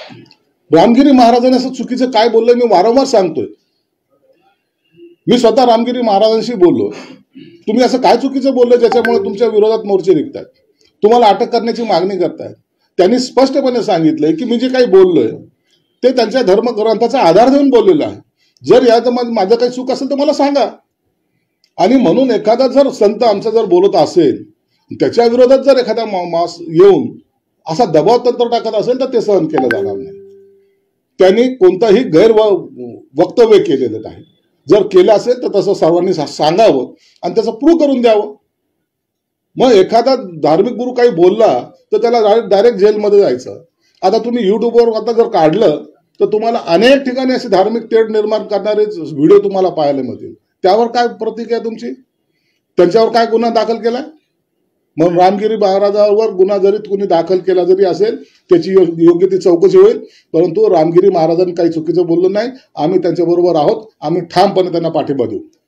रामगिरी महाराजांनी असं चुकीचं काय बोललंय मी वारंवार सांगतोय. मी स्वतः रामगिरी महाराजांशी बोललो. तुम्ही असं काय चुकीचं बोललं ज्याच्यामुळे तुमच्या विरोधात मोर्चे निघतात, तुम्हाला अटक करण्याची मागणी करतायत. त्यांनी स्पष्टपणे सांगितलंय की मी जे काही बोललोय ते त्यांच्या धर्मग्रंथाचा आधार देऊन बोललेलं आहे. जर यात माझं काही चूक असेल तर मला सांगा. आणि म्हणून एखादा जर संत आमचा जर बोलत असेल, त्याच्या विरोधात जर एखादा मास येऊन असा दबाव तंत्र टाकत असेल तर ते सहन केलं जाणार नाही. त्यांनी कोणताही वक्तव्य केलेलं नाही. जर केलं असेल तर तसं सर्वांनी सांगावं आणि त्याचं प्रूव्ह करून द्यावं. मग एखादा धार्मिक गुरु काही बोलला तर त्याला डायरेक्ट जेलमध्ये जायचं. आता तुम्ही युट्यूबवर आता जर काढलं तर तुम्हाला अनेक ठिकाणी असे धार्मिक तेढ निर्माण करणारे व्हिडिओ तुम्हाला पाहायला मिळतील. त्यावर काय प्रतिक्रिया तुमची? त्यांच्यावर काय गुन्हा दाखल केलाय? मग रामगिरी महाराजांवर गुन्हा जरी कुणी दाखल केला जरी असेल त्याची योग्य ती चौकशी होईल. परंतु रामगिरी महाराजांनी काही चुकीचं बोललं नाही. आम्ही त्यांच्याबरोबर आहोत. आम्ही ठामपणे त्यांना पाठिंबा देऊ.